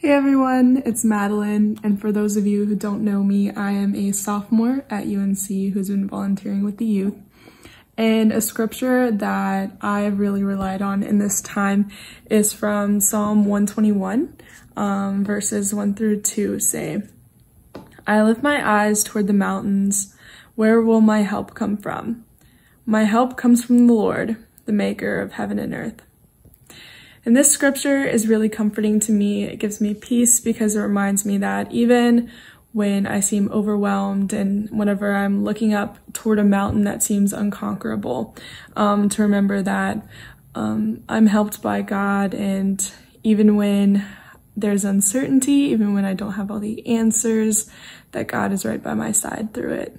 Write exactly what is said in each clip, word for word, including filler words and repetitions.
Hey everyone, it's Madeline, and for those of you who don't know me, I am a sophomore at U M C who's been volunteering with the youth. And a scripture that I've really relied on in this time is from Psalm one twenty-one, um, verses one through two say, I lift my eyes toward the mountains, where will my help come from? My help comes from the Lord, the maker of heaven and earth. And this scripture is really comforting to me. It gives me peace because it reminds me that even when I seem overwhelmed and whenever I'm looking up toward a mountain that seems unconquerable, um, to remember that um, I'm helped by God, and even when there's uncertainty, even when I don't have all the answers, that God is right by my side through it.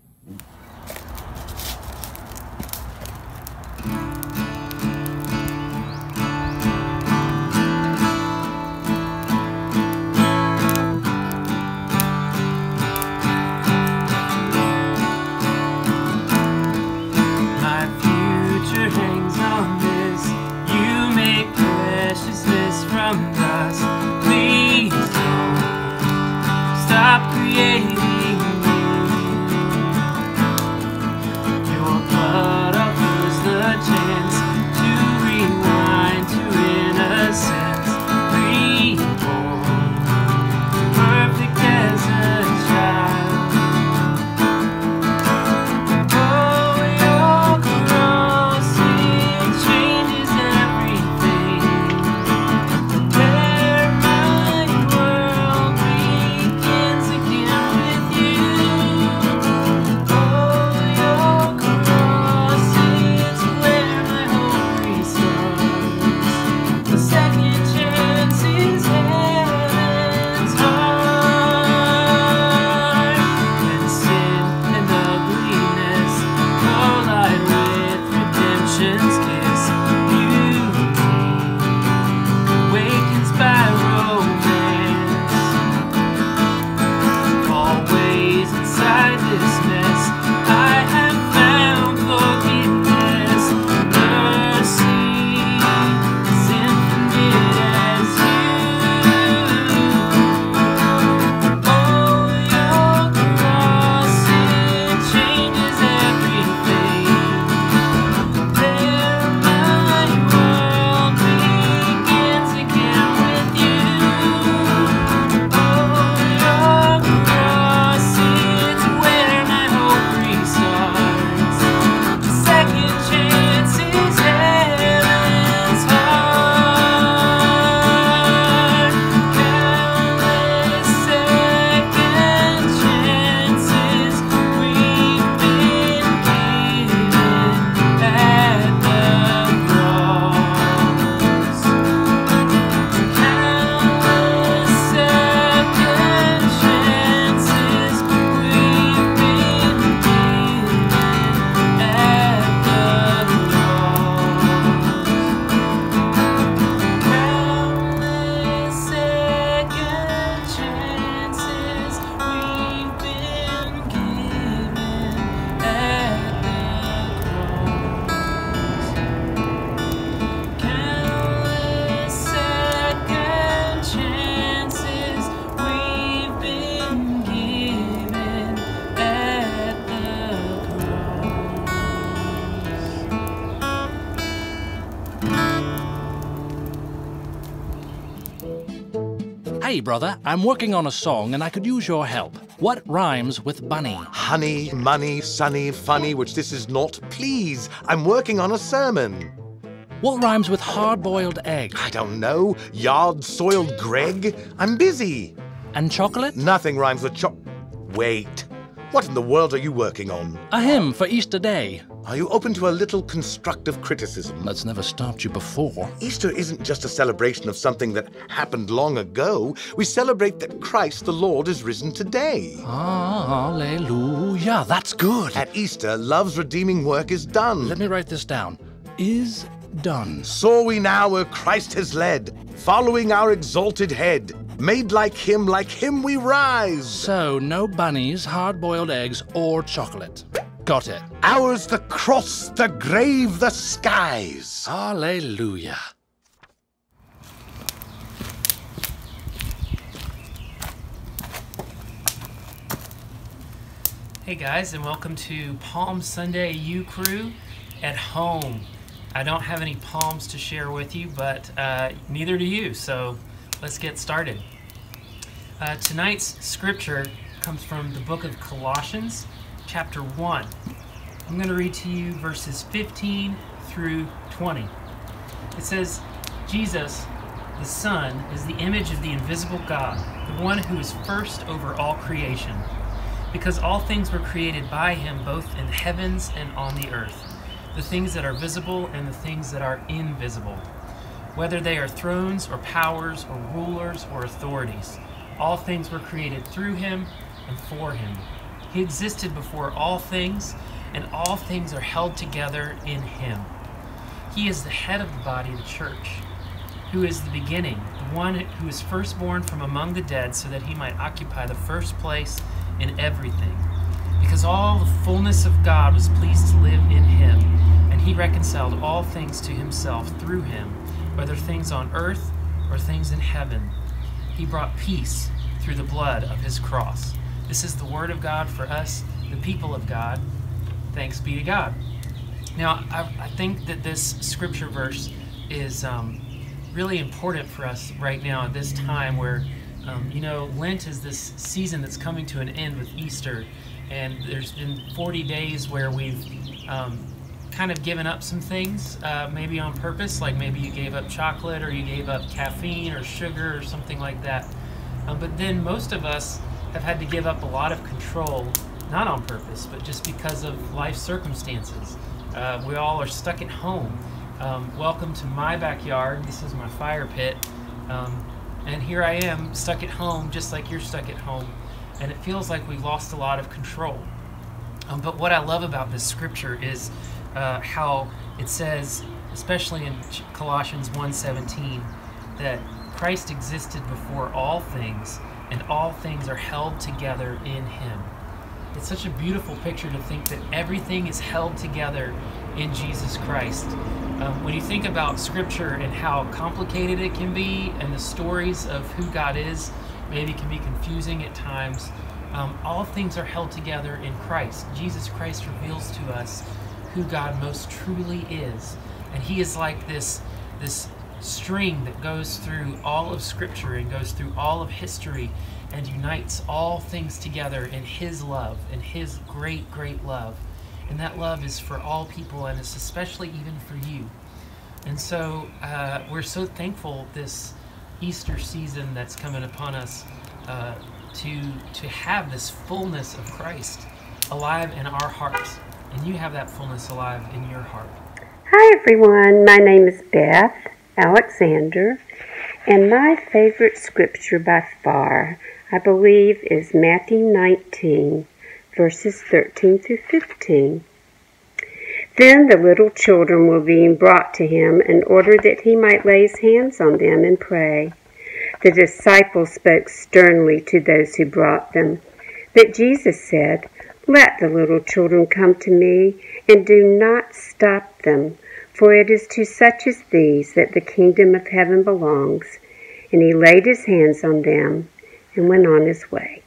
Hey, brother, I'm working on a song and I could use your help. What rhymes with bunny? Honey, money, sunny, funny, which this is not. Please, I'm working on a sermon. What rhymes with hard-boiled egg? I don't know. Yard-soiled Greg? I'm busy. And chocolate? Nothing rhymes with cho- Wait. What in the world are you working on? A hymn for Easter Day. Are you open to a little constructive criticism? That's never stopped you before. Easter isn't just a celebration of something that happened long ago. We celebrate that Christ the Lord is risen today. Hallelujah, that's good. At Easter, love's redeeming work is done. Let me write this down. Is done. Soar we now where Christ has led, following our exalted head. Made like him, like him we rise. So, no bunnies, hard-boiled eggs, or chocolate. Got it. Ours the cross, the grave, the skies. Hallelujah. Hey guys, and welcome to Palm Sunday U-Crew at home. I don't have any palms to share with you, but uh, neither do you, so let's get started. Uh, tonight's scripture comes from the book of Colossians, chapter one. I'm going to read to you verses fifteen through twenty. It says, Jesus, the Son, is the image of the invisible God, the one who is first over all creation. Because all things were created by him, both in the heavens and on the earth, the things that are visible and the things that are invisible, whether they are thrones or powers or rulers or authorities. All things were created through him and for him. He existed before all things, and all things are held together in him. He is the head of the body, the church, who is the beginning, the one who is firstborn from among the dead, so that he might occupy the first place in everything. Because all the fullness of God was pleased to live in him, and he reconciled all things to himself through him, whether things on earth or things in heaven. He brought peace through the blood of his cross. This is the word of God for us, the people of God. Thanks be to God. Now, I, I think that this scripture verse is um, really important for us right now at this time where Um, you know, Lent is this season that's coming to an end with Easter, and there's been forty days where we've um, kind of given up some things, uh, maybe on purpose, like maybe you gave up chocolate or you gave up caffeine or sugar or something like that. Um, but then most of us have had to give up a lot of control, not on purpose, but just because of life circumstances. Uh, we all are stuck at home. Um, welcome to my backyard. This is my fire pit. Um, And here I am, stuck at home, just like you're stuck at home, and it feels like we've lost a lot of control. Um, but what I love about this scripture is uh, how it says, especially in Colossians one seventeen, that Christ existed before all things, and all things are held together in him. It's such a beautiful picture to think that everything is held together in Jesus Christ. Um, when you think about Scripture and how complicated it can be, and the stories of who God is maybe can be confusing at times, um, all things are held together in Christ. Jesus Christ reveals to us who God most truly is. And he is like this, this string that goes through all of Scripture and goes through all of history and unites all things together in his love, in his great, great love. And that love is for all people, and it's especially even for you. And so uh, we're so thankful this Easter season that's coming upon us uh, to, to have this fullness of Christ alive in our hearts. And you have that fullness alive in your heart. Hi everyone, my name is Beth Alexander, and my favorite scripture by far, I believe, is Matthew nineteen, verses thirteen through fifteen. Then the little children were being brought to him in order that he might lay his hands on them and pray. The disciples spoke sternly to those who brought them. But Jesus said, "Let the little children come to me, and do not stop them, for it is to such as these that the kingdom of heaven belongs." And he laid his hands on them and went on his way.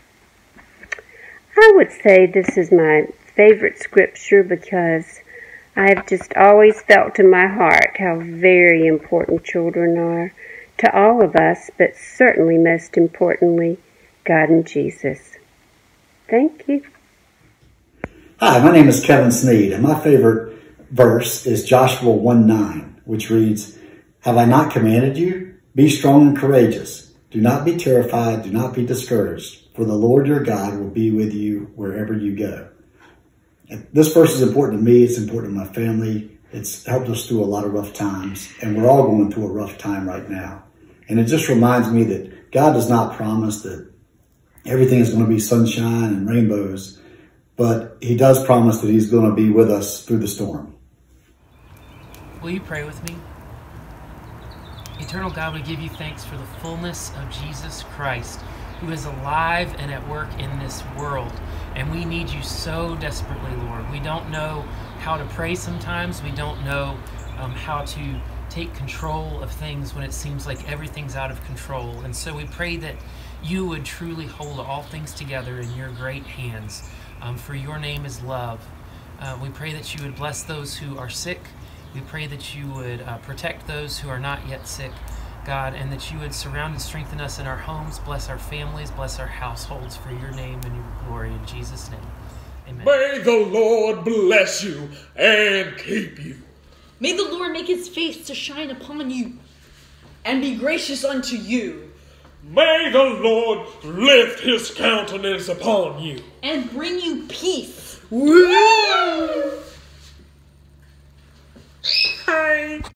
I would say this is my favorite scripture because I've just always felt in my heart how very important children are to all of us, but certainly most importantly, God and Jesus. Thank you. Hi, my name is Kevin Snead, and my favorite verse is Joshua one nine, which reads, "Have I not commanded you? Be strong and courageous. Do not be terrified, do not be discouraged, for the Lord your God will be with you wherever you go." And this verse is important to me, it's important to my family, it's helped us through a lot of rough times, and we're all going through a rough time right now. And it just reminds me that God does not promise that everything is going to be sunshine and rainbows, but he does promise that he's going to be with us through the storm. Will you pray with me? Eternal God, we give you thanks for the fullness of Jesus Christ, who is alive and at work in this world. And we need you so desperately, Lord. We don't know how to pray sometimes. We don't know um, how to take control of things when it seems like everything's out of control. And so we pray that you would truly hold all things together in your great hands. um, for your name is love. Uh, we pray that you would bless those who are sick. We pray that you would uh, protect those who are not yet sick, God, and that you would surround and strengthen us in our homes, bless our families, bless our households for your name and your glory. In Jesus' name, amen. May the Lord bless you and keep you. May the Lord make his face to shine upon you and be gracious unto you. May the Lord lift his countenance upon you and bring you peace. Woo! Hey.